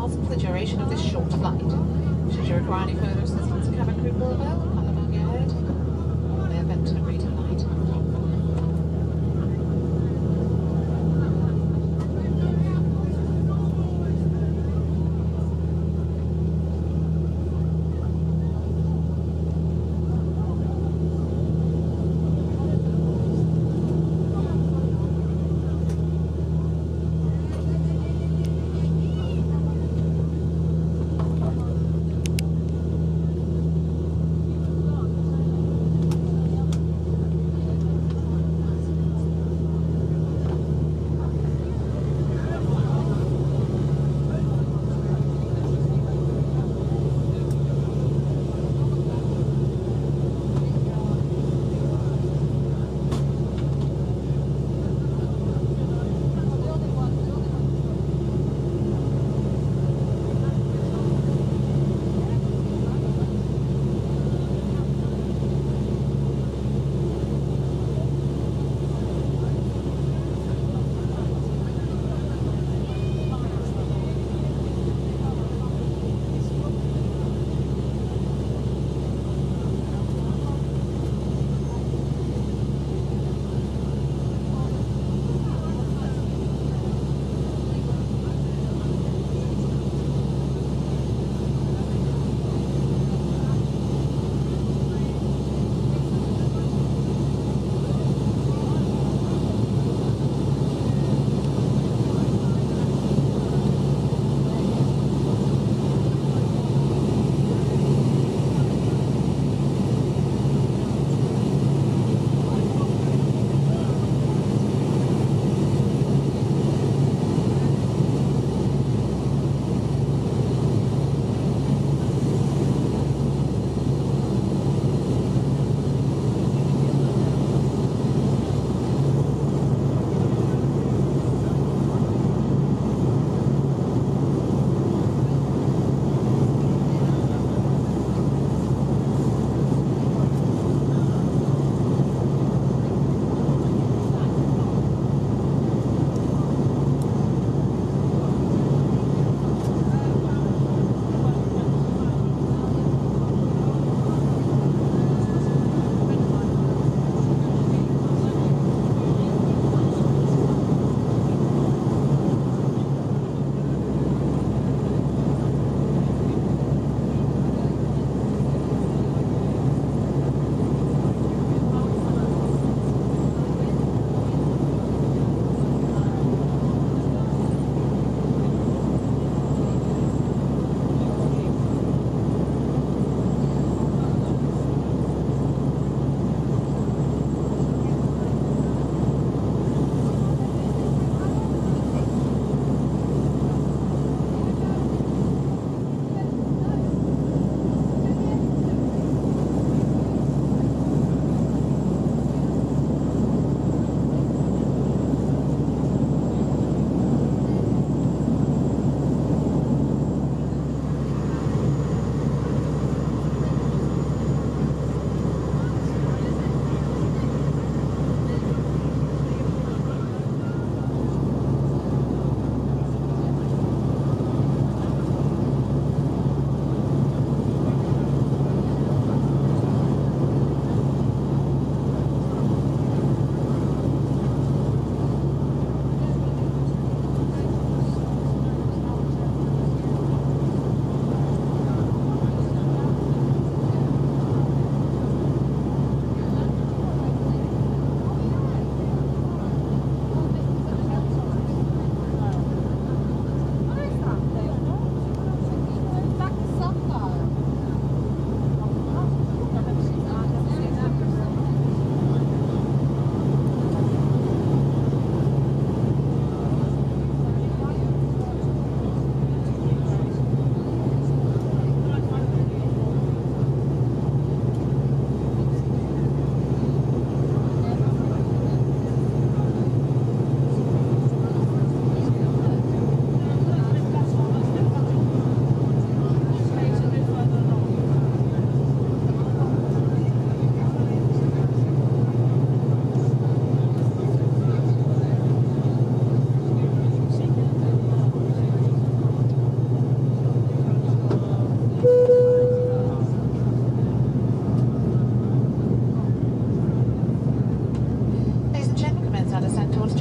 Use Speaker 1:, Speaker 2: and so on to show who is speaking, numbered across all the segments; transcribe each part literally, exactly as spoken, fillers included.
Speaker 1: yourselves for the duration of this short flight. Should you require any further assistance, cabin crew will bell on the buggy ahead. They are bent to agree tonight.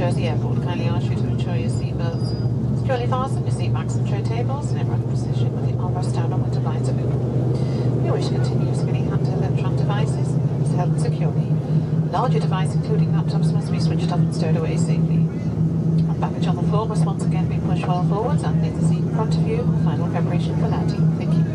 Speaker 1: Jersey Airport. Kindly ask you to ensure your seatbelts securely fastened, your seat backs and tray tables, and everyone in position with the armrest down and window blinds are open. You wish to continue spinning handheld electronic devices, is held securely. Larger device, including laptops, must be switched off and stowed away safely. On baggage on the floor must once again be pushed well forwards underneath the seat in front of you. Final preparation for landing. Thank you.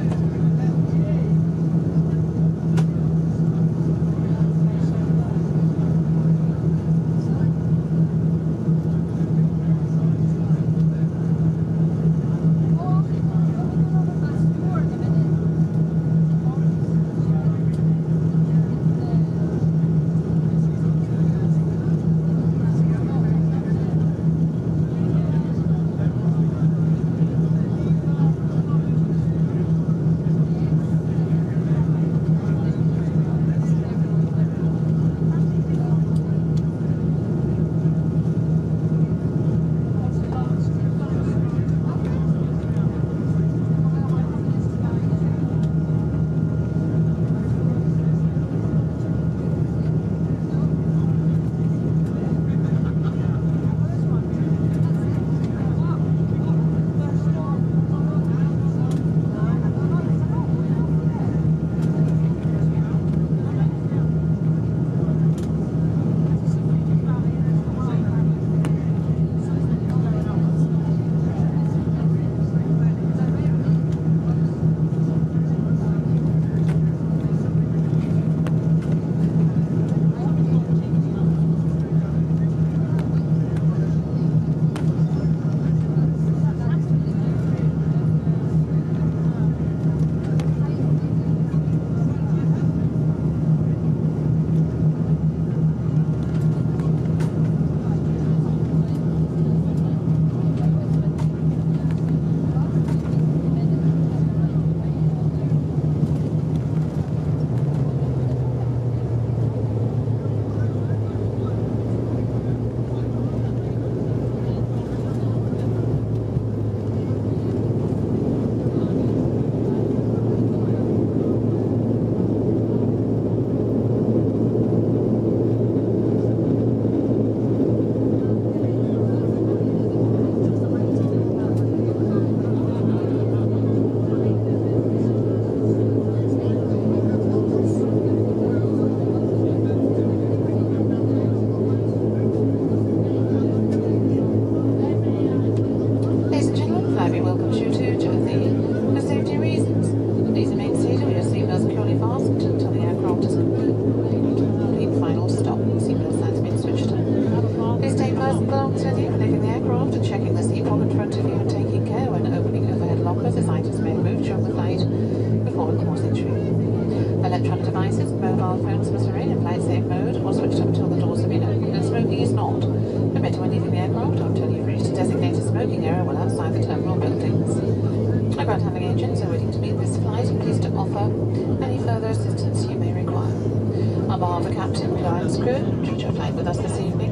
Speaker 2: Electronic devices, mobile phones must remain in flight safe mode or switched up until the doors have been opened, and smoking is not permitted when leaving the aircraft until you've reached a designated smoking area well outside the terminal buildings. Our ground handling agents are waiting to meet this flight and pleased to offer any further assistance you may require. On behalf of the captain, Blueislands crew, enjoy your flight with us this evening.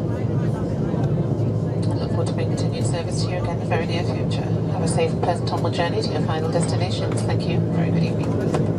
Speaker 2: I look forward to bringing continued service to you again in the very near future. Have a safe and pleasant onward journey to your final destinations. Thank you. Very good evening.